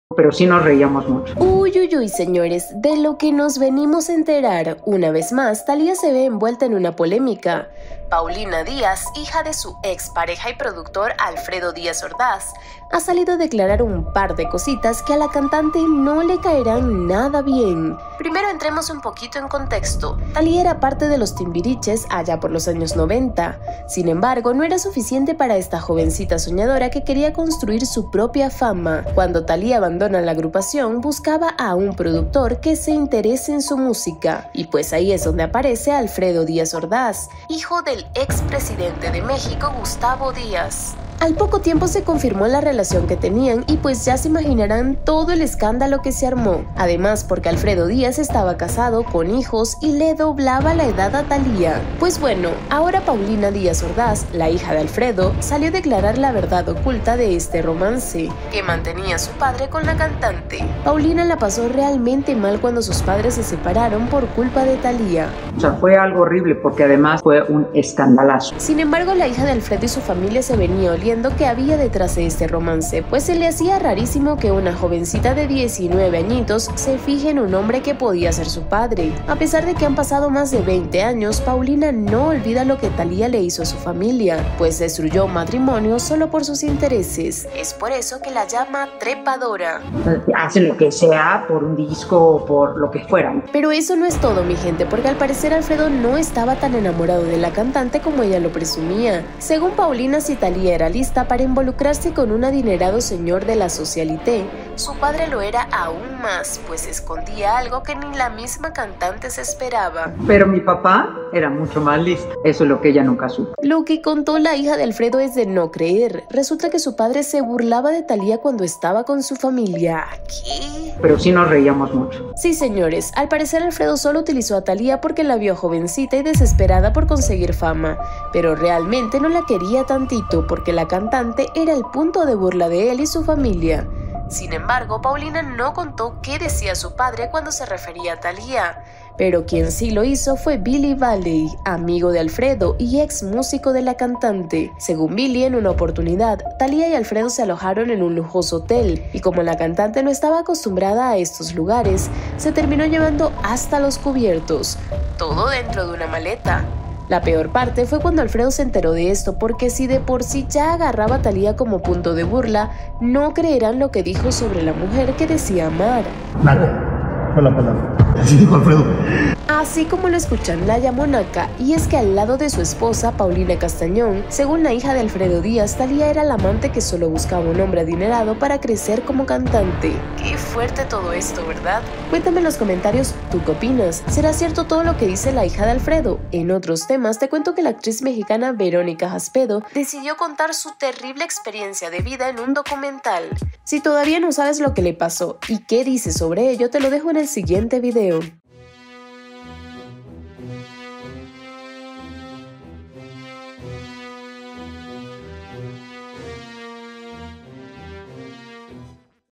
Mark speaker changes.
Speaker 1: pero sí nos reíamos mucho.
Speaker 2: Uy, señores, de lo que nos venimos a enterar, una vez más, Thalía se ve envuelta en una polémica. Paulina Díaz, hija de su expareja y productor Alfredo Díaz Ordaz, ha salido a declarar un par de cositas que a la cantante no le caerán nada bien. Primero entremos un poquito en contexto. Thalía era parte de los Timbiriches allá por los años 90. Sin embargo, no era suficiente para esta jovencita soñadora que quería construir su propia fama. Cuando Thalía abandona la agrupación, buscaba a un productor que se interese en su música. Y pues ahí es donde aparece Alfredo Díaz Ordaz, hijo del expresidente de México, Gustavo Díaz. Al poco tiempo se confirmó la relación que tenían y pues ya se imaginarán todo el escándalo que se armó. Además, porque Alfredo Díaz estaba casado, con hijos y le doblaba la edad a Thalía. Pues bueno, ahora Paulina Díaz Ordaz, la hija de Alfredo, salió a declarar la verdad oculta de este romance que mantenía su padre con la cantante. Paulina la pasó realmente mal cuando sus padres se separaron por culpa de Thalía.
Speaker 1: O sea, fue algo horrible porque además fue un escandalazo.
Speaker 2: Sin embargo, la hija de Alfredo y su familia se venía oliendo que había detrás de este romance, pues se le hacía rarísimo que una jovencita de 19 añitos se fije en un hombre que podía ser su padre. A pesar de que han pasado más de 20 años, Paulina no olvida lo que Thalía le hizo a su familia, pues destruyó un matrimonio solo por sus intereses. Es por eso que la llama trepadora.
Speaker 1: Hacen lo que sea por un disco o por lo que fuera.
Speaker 2: Pero eso no es todo, mi gente, porque al parecer Alfredo no estaba tan enamorado de la cantante como ella lo presumía. Según Paulina, si Thalía era lista para involucrarse con un adinerado señor de la socialité, su padre lo era aún más, pues escondía algo que ni la misma cantante se esperaba.
Speaker 1: Pero mi papá era mucho más listo. Eso es lo que ella nunca supo.
Speaker 2: Lo que contó la hija de Alfredo es de no creer. Resulta que su padre se burlaba de Thalía cuando estaba con su familia. ¿Qué?
Speaker 1: Pero sí nos reíamos mucho.
Speaker 2: Sí, señores, al parecer Alfredo solo utilizó a Thalía porque la vio jovencita y desesperada por conseguir fama, pero realmente no la quería tantito porque la cantante era el punto de burla de él y su familia. Sin embargo, Paulina no contó qué decía su padre cuando se refería a Thalía, pero quien sí lo hizo fue Billy Valley, amigo de Alfredo y ex músico de la cantante. Según Billy, en una oportunidad, Thalía y Alfredo se alojaron en un lujoso hotel, y como la cantante no estaba acostumbrada a estos lugares, se terminó llevando hasta los cubiertos, todo dentro de una maleta. La peor parte fue cuando Alfredo se enteró de esto, porque si de por sí ya agarraba a Thalía como punto de burla, no creerán lo que dijo sobre la mujer que decía amar.
Speaker 3: Naca, fue la palabra. Así dijo Alfredo.
Speaker 2: Así como lo escuchan, la llamó naca, y es que al lado de su esposa, Paulina Castañón, según la hija de Alfredo Díaz, Thalía era la amante que solo buscaba un hombre adinerado para crecer como cantante. Qué fuerte todo esto, ¿verdad? Cuéntame en los comentarios, ¿tú qué opinas? ¿Será cierto todo lo que dice la hija de Alfredo? En otros temas, te cuento que la actriz mexicana Verónica Jaspedo decidió contar su terrible experiencia de vida en un documental. Si todavía no sabes lo que le pasó y qué dice sobre ello, te lo dejo en el siguiente video.